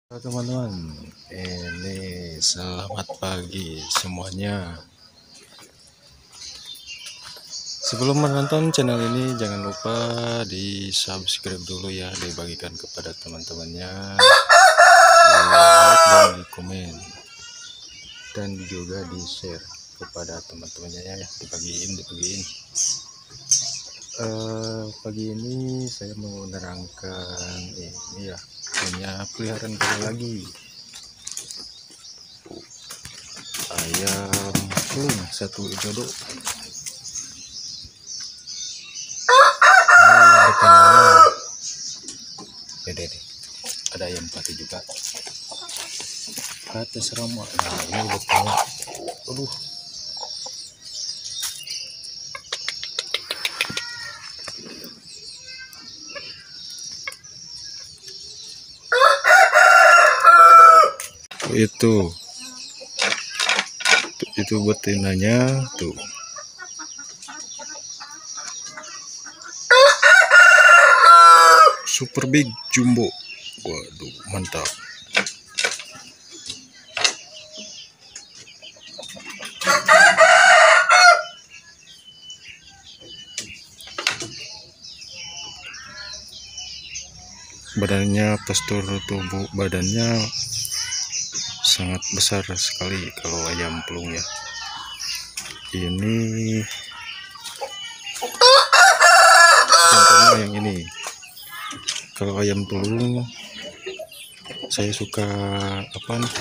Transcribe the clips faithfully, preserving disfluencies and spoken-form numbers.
Halo teman-teman, ini selamat pagi semuanya. Sebelum menonton channel ini, jangan lupa di subscribe dulu ya, dibagikan kepada teman-temannya, di like dan di komen, dan juga di share kepada teman-temannya ya, dibagiin, dibagiin. Uh, pagi ini saya mau menerangkan ini ya, punya peliharaan baru lagi. Ayam pelung satu jodoh. Nah, betinanya beda deh. Ada ayam pati juga. Kata serama. Nah, ini betinanya. Aduh. Itu. Itu betinanya tuh. Super big jumbo. Waduh, mantap. Badannya, postur tubuh badannya sangat besar sekali kalau ayam pelung ya. Ini contohnya yang ini. Kalau ayam pelung saya suka apa nih?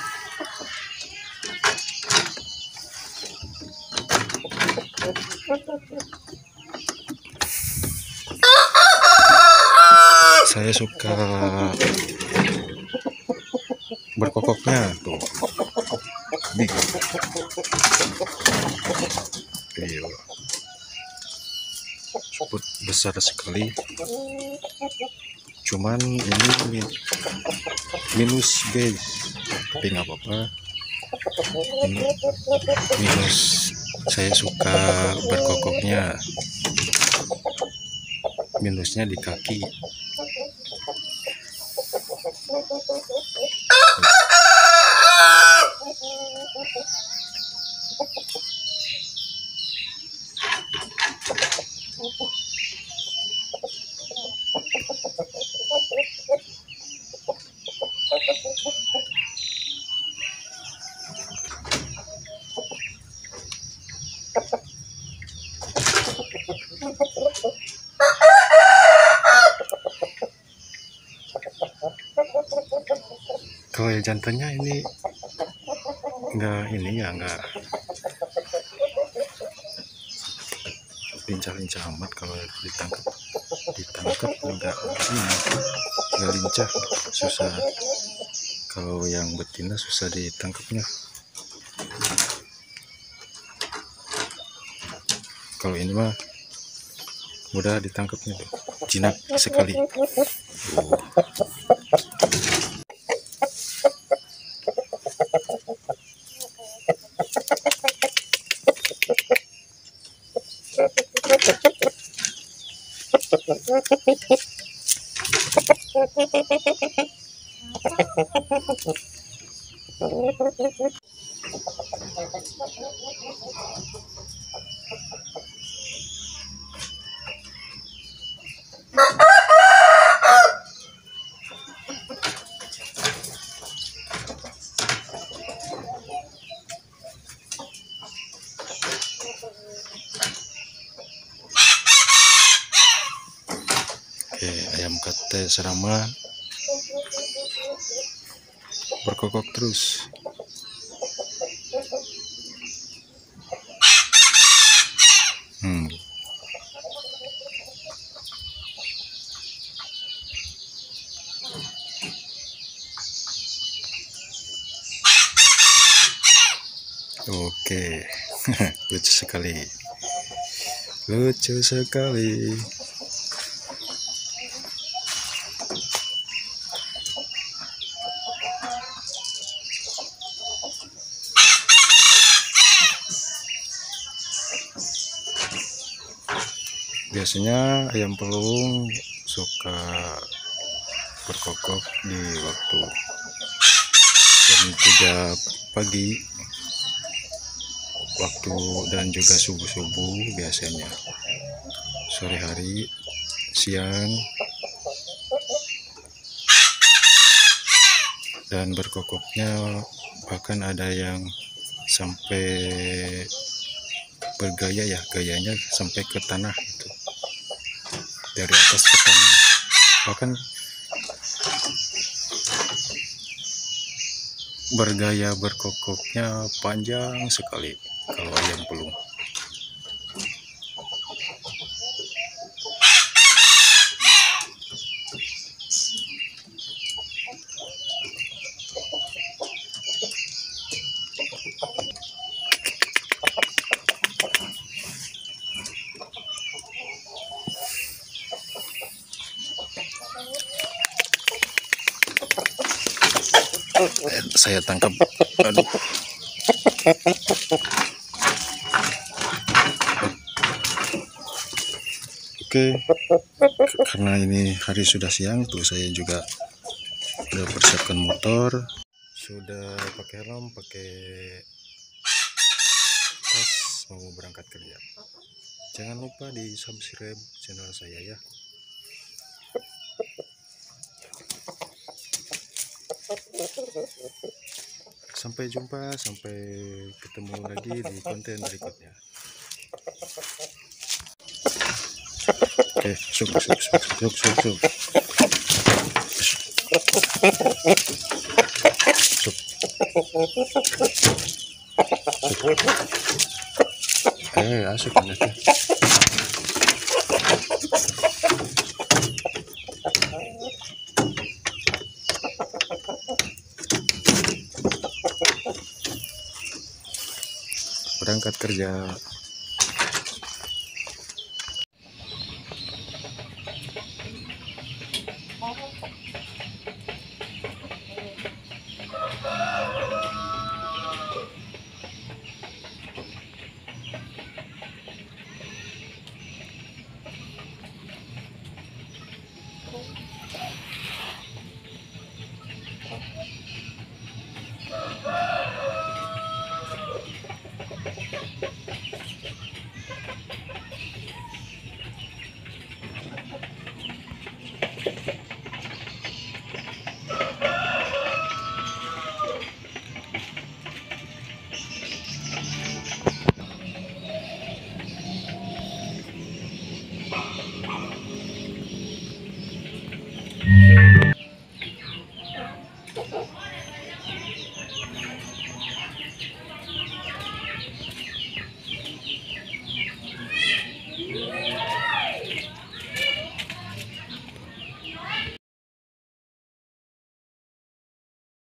Saya suka berkokoknya tuh. Big. Iya. Cukup besar sekali. Cuman ini minus guys, tapi nggak apa-apa. Ini minus, saya suka berkokoknya. Minusnya di kaki. Kalau yang jantannya ini enggak ini ya, enggak lincah-lincah amat. Kalau ditangkap ditangkap enggak ini, enggak lincah, susah. Kalau yang betina susah ditangkapnya. Kalau ini mah mudah ditangkapnya tuh, jinak sekali. Oh. Oke, ayam kate serama berkokok terus. Hmm. Oke, lucu sekali, lucu sekali. Biasanya ayam pelung suka berkokok di waktu kerja pagi waktu dan juga subuh-subuh biasanya, sore hari, siang, dan berkokoknya bahkan ada yang sampai bergaya ya, gayanya sampai ke tanah itu, dari atas ke tanah, bahkan bergaya berkokoknya panjang sekali kalau ayam pelung. Eh, saya tangkap, aduh. Oke, karena ini hari sudah siang tuh, saya juga udah persiapkan motor, sudah pakai helm, pakai tas, mau berangkat kerja. Jangan lupa di subscribe channel saya ya. Sampai jumpa, sampai ketemu lagi di konten berikutnya. Oke, suk suk suk suk suk suk. Suk. Suk. Eh, asuk nanti. Berangkat kerja.